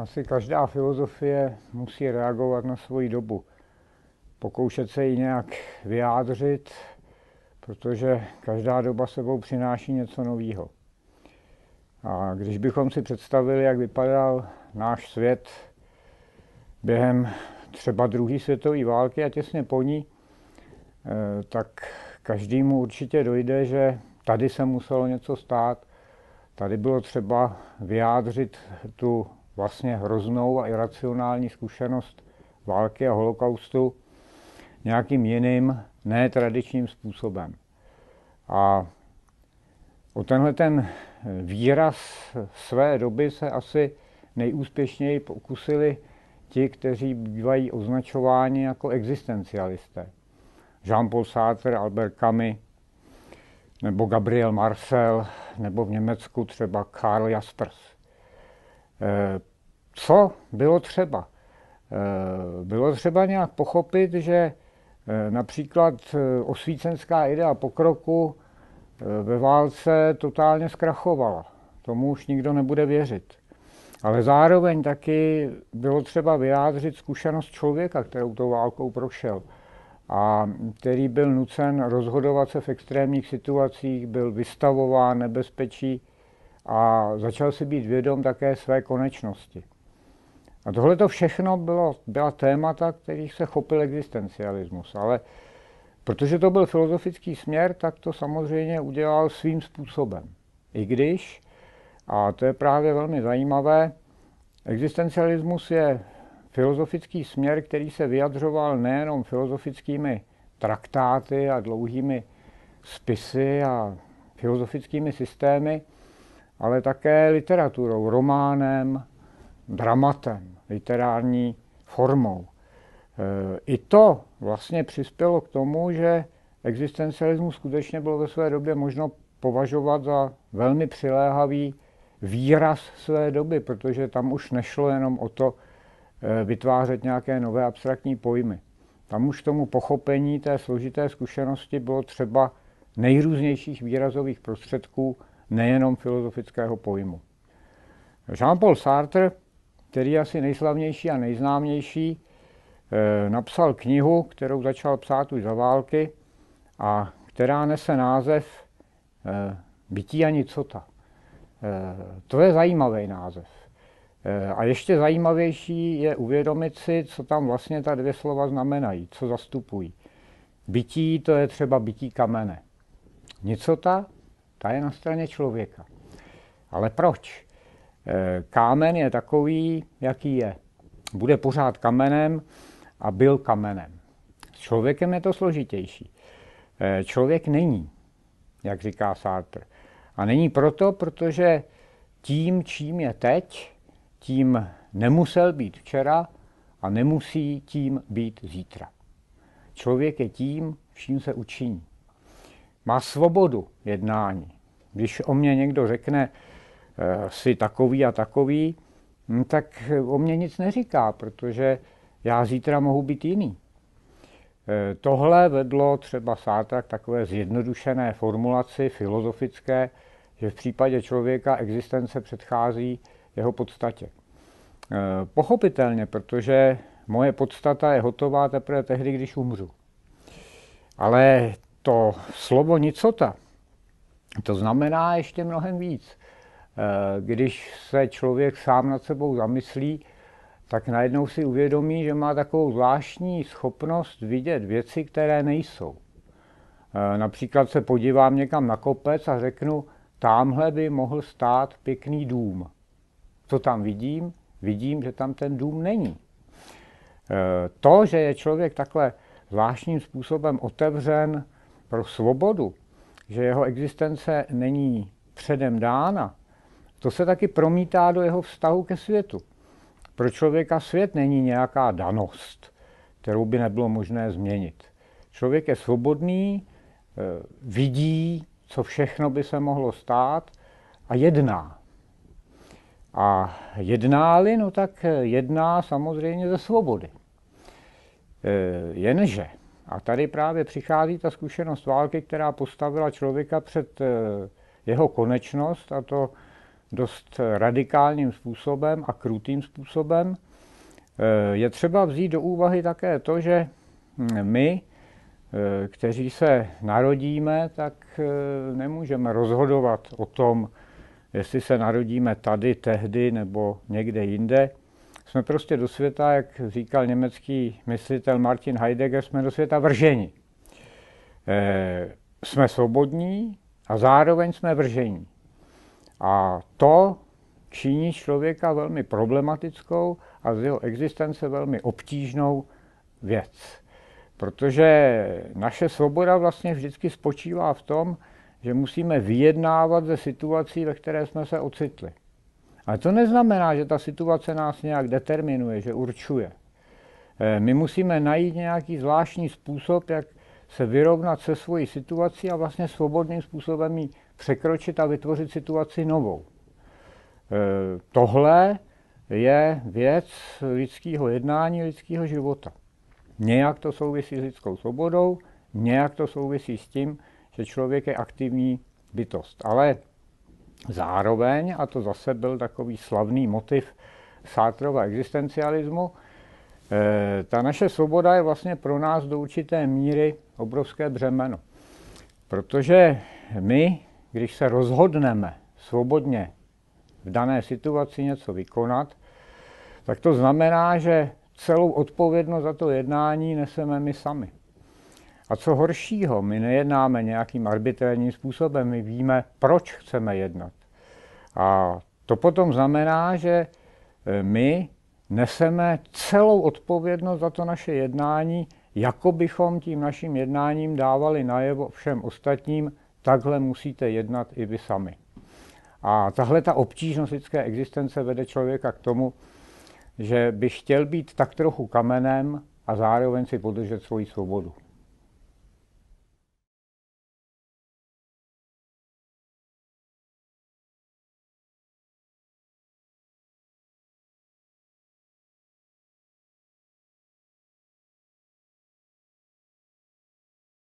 Asi každá filozofie musí reagovat na svoji dobu. Pokoušet se ji nějak vyjádřit, protože každá doba sebou přináší něco nového. A když bychom si představili, jak vypadal náš svět během třeba druhé světové války a těsně po ní, tak každému určitě dojde, že tady se muselo něco stát. Tady bylo třeba vyjádřit tu vlastně hroznou a iracionální zkušenost války a holokaustu nějakým jiným, netradičním způsobem. A o tenhle ten výraz své doby se asi nejúspěšněji pokusili ti, kteří bývají označováni jako existencialisté. Jean-Paul Sartre, Albert Camus, nebo Gabriel Marcel, nebo v Německu třeba Karl Jaspers. Co bylo třeba? Bylo třeba nějak pochopit, že například osvícenská idea pokroku ve válce totálně zkrachovala. Tomu už nikdo nebude věřit. Ale zároveň taky bylo třeba vyjádřit zkušenost člověka, kterou tou válkou prošel, a který byl nucen rozhodovat se v extrémních situacích, byl vystavován nebezpečí a začal si být vědom také své konečnosti. A tohle to všechno byla témata, kterých se chopil existencialismus. Ale protože to byl filozofický směr, tak to samozřejmě udělal svým způsobem. I když, a to je právě velmi zajímavé, existencialismus je filozofický směr, který se vyjadřoval nejenom filozofickými traktáty a dlouhými spisy a filozofickými systémy, ale také literaturou, románem, dramatem, literární formou. I to vlastně přispělo k tomu, že existencialismus skutečně bylo ve své době možno považovat za velmi přiléhavý výraz své doby, protože tam už nešlo jenom o to vytvářet nějaké nové abstraktní pojmy. Tam už k tomu pochopení té složité zkušenosti bylo třeba nejrůznějších výrazových prostředků, nejenom filozofického pojmu. Jean-Paul Sartre, který je asi nejslavnější a nejznámější, napsal knihu, kterou začal psát už za války a která nese název Bytí a nicota. To je zajímavý název. A ještě zajímavější je uvědomit si, co tam vlastně ta dvě slova znamenají, co zastupují. Bytí, to je třeba bytí kamene. Nicota, ta je na straně člověka. Ale proč? Kámen je takový, jaký je. Bude pořád kamenem a byl kamenem. S člověkem je to složitější. Člověk není, jak říká Sartre. A není proto, protože tím, čím je teď, tím nemusel být včera a nemusí tím být zítra. Člověk je tím, čím se učiní. Má svobodu jednání. Když o mě někdo řekne, jsi takový a takový, tak o mě nic neříká, protože já zítra mohu být jiný. Tohle vedlo třeba Sartre k takové zjednodušené formulaci filozofické, že v případě člověka existence předchází jeho podstatě. Pochopitelně, protože moje podstata je hotová teprve tehdy, když umřu. Ale to slovo nicota, to znamená ještě mnohem víc. Když se člověk sám nad sebou zamyslí, tak najednou si uvědomí, že má takovou zvláštní schopnost vidět věci, které nejsou. Například se podívám někam na kopec a řeknu, támhle by mohl stát pěkný dům. Co tam vidím? Vidím, že tam ten dům není. To, že je člověk takhle zvláštním způsobem otevřen pro svobodu, že jeho existence není předem dána, to se taky promítá do jeho vztahu ke světu. Pro člověka svět není nějaká danost, kterou by nebylo možné změnit. Člověk je svobodný, vidí, co všechno by se mohlo stát a jedná. A jedná-li, no tak jedná samozřejmě ze svobody. Jenže, a tady právě přichází ta zkušenost války, která postavila člověka před jeho konečnost, a to dost radikálním způsobem a krutým způsobem. Je třeba vzít do úvahy také to, že my, kteří se narodíme, tak nemůžeme rozhodovat o tom, jestli se narodíme tady, tehdy nebo někde jinde. Jsme prostě do světa, jak říkal německý myslitel Martin Heidegger, jsme do světa vrženi. Jsme svobodní a zároveň jsme vržení. A to činí člověka velmi problematickou a z jeho existence velmi obtížnou věc. Protože naše svoboda vlastně vždycky spočívá v tom, že musíme vyjednávat ze situací, ve které jsme se ocitli. Ale to neznamená, že ta situace nás nějak determinuje, že určuje. My musíme najít nějaký zvláštní způsob, jak se vyrovnat se svojí situací a vlastně svobodným způsobem ji překročit a vytvořit situaci novou. Tohle je věc lidského jednání, lidského života. Nějak to souvisí s lidskou svobodou, nějak to souvisí s tím, že člověk je aktivní bytost. Ale zároveň, a to zase byl takový slavný motiv Sartrova existencialismu, ta naše svoboda je vlastně pro nás do určité míry obrovské břemeno. Protože my, když se rozhodneme svobodně v dané situaci něco vykonat, tak to znamená, že celou odpovědnost za to jednání neseme my sami. A co horšího, my nejednáme nějakým arbitrárním způsobem, my víme, proč chceme jednat. A to potom znamená, že my neseme celou odpovědnost za to naše jednání, jako bychom tím naším jednáním dávali najevo všem ostatním, takhle musíte jednat i vy sami. A tahle ta obtížnost lidské existence vede člověka k tomu, že by chtěl být tak trochu kamenem a zároveň si podržet svoji svobodu.